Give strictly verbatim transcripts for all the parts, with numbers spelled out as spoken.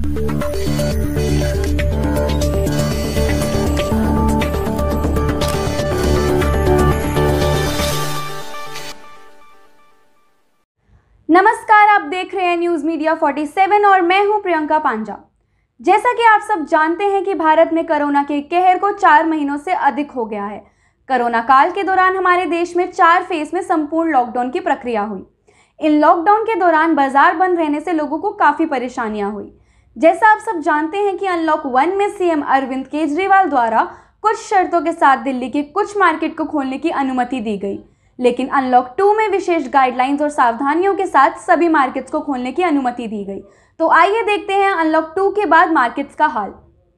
नमस्कार, आप देख रहे हैं न्यूज मीडिया सैंतालीस और मैं हूं प्रियंका पांजा। जैसा कि आप सब जानते हैं कि भारत में कोरोना के कहर को चार महीनों से अधिक हो गया है। कोरोना काल के दौरान हमारे देश में चार फेज में संपूर्ण लॉकडाउन की प्रक्रिया हुई। इन लॉकडाउन के दौरान बाजार बंद रहने से लोगों को काफी परेशानियां हुई। जैसा आप सब जानते हैं कि अनलॉक वन में सीएम अरविंद केजरीवाल द्वारा कुछ शर्तों के साथ दिल्ली के कुछ मार्केट को खोलने की अनुमति दी गई, लेकिन अनलॉक टू में विशेष गाइडलाइंस और सावधानियों के साथ सभी मार्केट्स को खोलने की अनुमति दी गई। तो आइए देखते हैं अनलॉक टू के बाद मार्केट्स का हाल।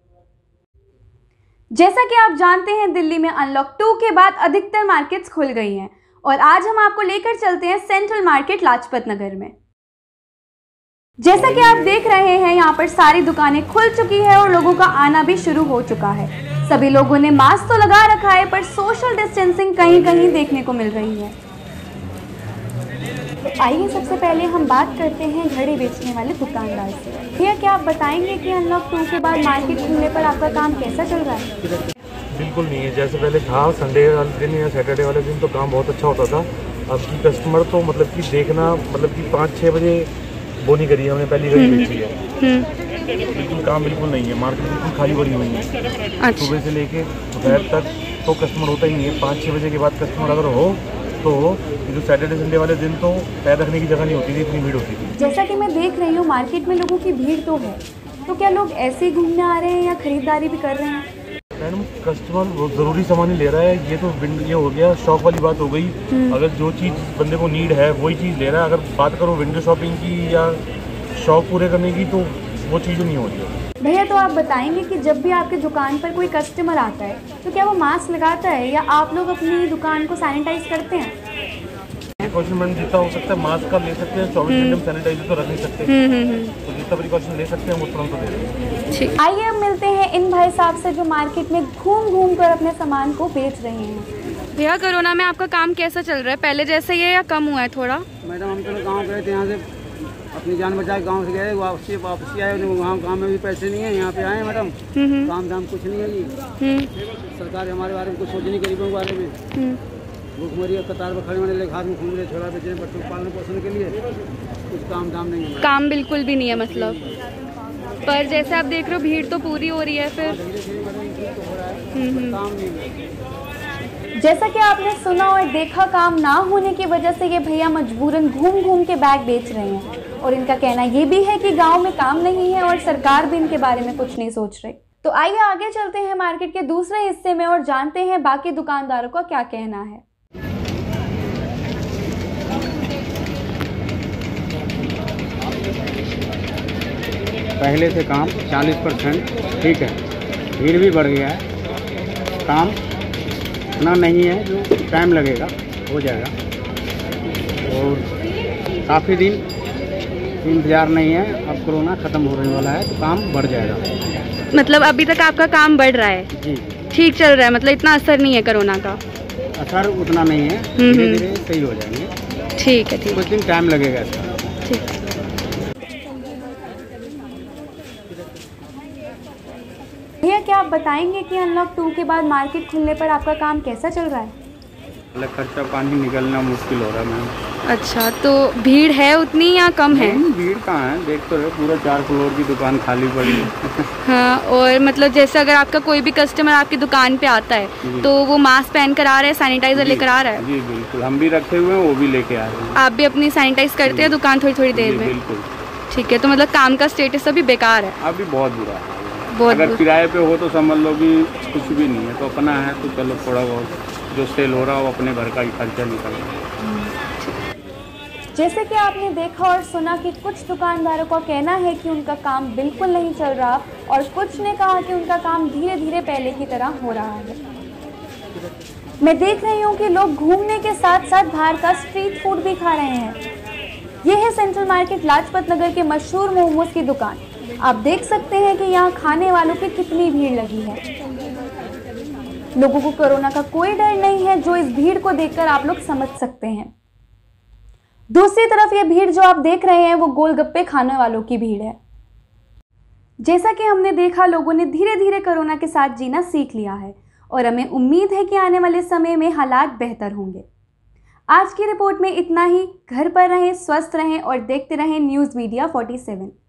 जैसा कि आप जानते हैं, दिल्ली में अनलॉक टू के बाद अधिकतर मार्केट्स खुल गई हैं और आज हम आपको लेकर चलते हैं सेंट्रल मार्केट लाजपत नगर में। जैसा कि आप देख रहे हैं, यहाँ पर सारी दुकानें खुल चुकी है और लोगों का आना भी शुरू हो चुका है। सभी लोगों ने मास्क तो लगा रखा है, पर सोशल डिस्टेंसिंग कहीं कहीं देखने को मिल रही है। तो आइए सबसे पहले हम बात करते हैं घड़ी बेचने वाले दुकानदार से। भैया, क्या आप बताएंगे कि अनलॉक टू के बाद मार्केट खुलने पर आपका काम कैसा चल रहा है? बिल्कुल नहीं है जैसे पहले था। संडे वाले दिन या सैटरडे वाले दिन तो काम बहुत अच्छा होता था। अब की कस्टमर तो मतलब कि देखना मतलब कि पाँच छः बजे बोनी करी है हमने, पहली घड़ी बेची है। बिल्कुल काम बिल्कुल नहीं है, मार्केट बिल्कुल खाली पड़ी हुई है। अच्छा। सुबह से लेके दोपहर तक तो कस्टमर होता ही नहीं है। पाँच छः बजे के बाद कस्टमर अगर हो तो जो सैटरडे संडे वाले दिन तो पैर रखने की जगह नहीं होती थी, इतनी भीड़ होती थी। जैसा कि मैं देख रही हूँ मार्केट में लोगों की भीड़ तो है, तो क्या लोग ऐसे ही घूमने आ रहे हैं या खरीदारी भी कर रहे हैं? मैडम, कस्टमर ज़रूरी सामान ही ले रहा है। ये तो ये हो गया शॉप वाली बात हो गई। अगर जो चीज़ बंदे को नीड है वही चीज़ ले रहा है। अगर बात करो विंडो शॉपिंग की या शौक पूरे करने की तो वो चीज़ नहीं हो रही है। भैया, तो आप बताएंगे कि जब भी आपके दुकान पर कोई कस्टमर आता है तो क्या वो मास्क लगाता है या आप लोग अपनी दुकान को सैनिटाइज करते हैं? प्रिकॉशन जितना हो सकता है मास्क का ले सकते हैं, चौबीस घंटे सैनिटाइजर तो रख नहीं सकते, तो जितना प्रिकॉशन ले सकते हैं वो तुरंत दे रहे हैं। आइए अब मिलते हैं इन भाई साहब से जो मार्केट में घूम घूम कर अपने सामान को बेच रहे हैं। भैया, कोरोना में आपका काम कैसा चल रहा है? पहले जैसे ही है या कम हुआ है थोड़ा? मैडम, हम तो गाँव गए थे, यहाँ से अपनी जान बचा के गाँव से गए, वापसी वापसी आए, वहाँ काम में भी पैसे नहीं है, यहाँ पे आए मैडम, काम धाम कुछ नहीं है जी। सरकार हमारे बारे में कुछ सोच नहीं, गरीबों के बारे में। भूखमरी कतार में खड़े होने हाथ में घूम रहे, छोड़ा बेचे बच्चों को पालने पोषण के लिए, कुछ काम धाम नहीं है। काम बिल्कुल भी नहीं है मतलब। पर जैसे आप देख रहे हो भीड़ तो पूरी हो रही है फिर। काम नहीं है। जैसा कि आपने सुना और देखा, काम ना होने की वजह से ये भैया मजबूरन घूम घूम के बैग बेच रहे हैं और इनका कहना ये भी है कि गांव में काम नहीं है और सरकार भी इनके बारे में कुछ नहीं सोच रही। तो आइए आगे चलते हैं मार्केट के दूसरे हिस्से में और जानते हैं बाकी दुकानदारों का क्या कहना है। पहले से काम चालीस परसेंट ठीक है, भीड़ भी बढ़ गया है, काम इतना नहीं है, जो टाइम लगेगा हो जाएगा और काफ़ी दिन इंतजार नहीं है। अब कोरोना ख़त्म होने वाला है तो काम बढ़ जाएगा। मतलब अभी तक आपका काम बढ़ रहा है? जी, ठीक चल रहा है, मतलब इतना असर नहीं है कोरोना का? असर उतना नहीं है, धीरे धीरे सही हो जाएंगे। ठीक है, ठीक, कुछ दिन टाइम लगेगा इसका। ठीक। भैया, क्या आप बताएंगे कि अनलॉक टू के बाद मार्केट खुलने पर आपका काम कैसा चल रहा है? मतलब खर्चा पानी निकलना मुश्किल हो रहा है मैम। अच्छा, तो भीड़ है उतनी या कम है? भीड़ कहाँ है, देख तो रहे, पूरा चार फ्लोर की दुकान खाली पड़ी है। हाँ, और मतलब जैसे अगर आपका कोई भी कस्टमर आपकी दुकान पे आता है तो वो मास्क पहन कर आ रहा है, सैनिटाइजर लेकर आ रहा है? जी बिल्कुल, हम भी रखे हुए हैं, वो भी लेके आ रहे हैं। आप भी अपनी सैनिटाइज करते हैं दुकान थोड़ी थोड़ी देर में? बिल्कुल। ठीक है, तो मतलब काम का स्टेटस अभी बेकार है? अभी बहुत बुरा है। बहुत अगर किराए पे हो तो समझ लो कि कुछ भी नहीं है, तो अपना है तो चलो थोड़ा बहुत जो सेल हो रहा हो अपने घर का ही खर्चा निकल रहा है। जैसे कि आपने देखा और सुना कि कुछ दुकानदारों का कहना है कि उनका काम बिल्कुल नहीं चल रहा और कुछ ने कहा कि उनका काम धीरे धीरे पहले की तरह हो रहा है। मैं देख रही हूँ कि लोग घूमने के साथ साथ बाहर का स्ट्रीट फूड भी खा रहे हैं। ये है सेंट्रल मार्केट लाजपत नगर के मशहूर मोमोज की दुकान। आप देख सकते हैं कि यहाँ खाने वालों की कितनी भीड़ लगी है। लोगों को कोरोना का कोई डर नहीं है, जो इस भीड़ को देखकर आप लोग समझ सकते हैं। दूसरी तरफ ये भीड़ जो आप देख रहे हैं वो गोलगप्पे खाने वालों की भीड़ है। जैसा कि हमने देखा, लोगों ने धीरे धीरे कोरोना के साथ जीना सीख लिया है और हमें उम्मीद है कि आने वाले समय में हालात बेहतर होंगे। आज की रिपोर्ट में इतना ही। घर पर रहें, स्वस्थ रहें और देखते रहें न्यूज़ मीडिया सैंतालीस।